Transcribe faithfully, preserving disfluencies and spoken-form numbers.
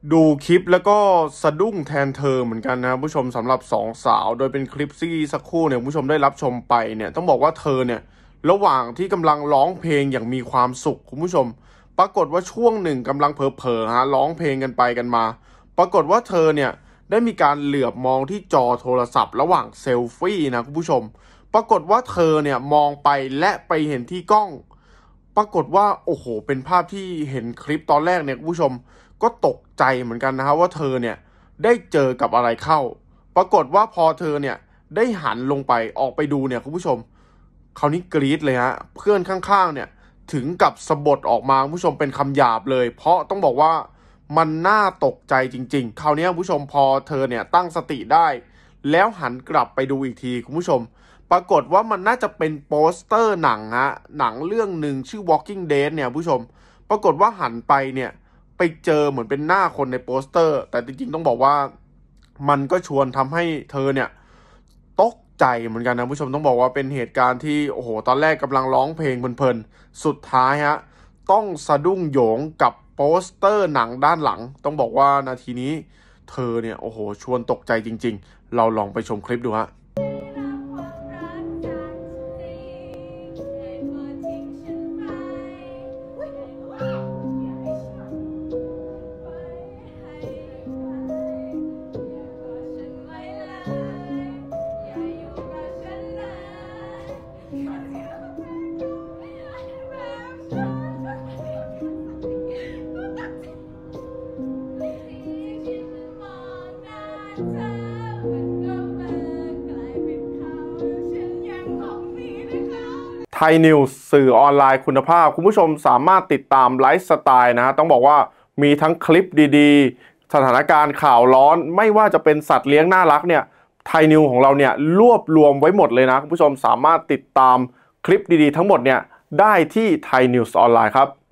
ดูคลิปแล้วก็สะดุ้งแทนเธอเหมือนกันนะผู้ชมสำหรับสองสาวโดยเป็นคลิปที่สักครู่เนี่ยผู้ชมได้รับชมไปเนี่ยต้องบอกว่าเธอเนี่ยระหว่างที่กำลังร้องเพลงอย่างมีความสุขคุณผู้ชมปรากฏว่าช่วงหนึ่งกำลังเผลอๆฮะร้องเพลงกันไปกันมาปรากฏว่าเธอเนี่ยได้มีการเหลือบมองที่จอโทรศัพท์ระหว่างเซลฟี่นะคุณผู้ชมปรากฏว่าเธอเนี่ยมองไปและไปเห็นที่กล้องปรากฏว่าโอ้โหเป็นภาพที่เห็นคลิปตอนแรกเนี่ยคุณผู้ชมก็ตกใจเหมือนกันนะครับว่าเธอเนี่ยได้เจอกับอะไรเข้าปรากฏว่าพอเธอเนี่ยได้หันลงไปออกไปดูเนี่ยคุณผู้ชมคราวนี้กรี๊ดเลยฮะเพื่อนข้างๆเนี่ยถึงกับสะบดออกมาคุณผู้ชมเป็นคำหยาบเลยเพราะต้องบอกว่ามันน่าตกใจจริงๆคราวนี้คุณผู้ชมพอเธอเนี่ยตั้งสติได้แล้วหันกลับไปดูอีกทีคุณผู้ชมปรากฏว่ามันน่าจะเป็นโปสเตอร์หนังฮะหนังเรื่องหนึ่งชื่อ Walking Dead เนี่ยผู้ชมปรากฏว่าหันไปเนี่ยไปเจอเหมือนเป็นหน้าคนในโปสเตอร์แต่จริงๆต้องบอกว่ามันก็ชวนทำให้เธอเนี่ยตกใจเหมือนกันนะผู้ชมต้องบอกว่าเป็นเหตุการณ์ที่โอ้โหตอนแรกกำลังร้องเพลงเพลินๆสุดท้ายฮะต้องสะดุ้งโหยงกับโปสเตอร์หนังด้านหลังต้องบอกว่านาทีนี้เธอเนี่ยโอ้โหชวนตกใจจริงๆเราลองไปชมคลิปดูฮะไทยนิวส์สื่อออนไลน์คุณภาพคุณผู้ชมสามารถติดตามไลฟ์สไตล์นะฮะต้องบอกว่ามีทั้งคลิปดีๆสถานการณ์ข่าวร้อนไม่ว่าจะเป็นสัตว์เลี้ยงน่ารักเนี่ยไทยนิวของเราเนี่ยรวบรวมไว้หมดเลยนะคุณผู้ชมสามารถติดตามคลิปดีๆทั้งหมดเนี่ยได้ที่ไทยนิวส์ออนไลน์ครับ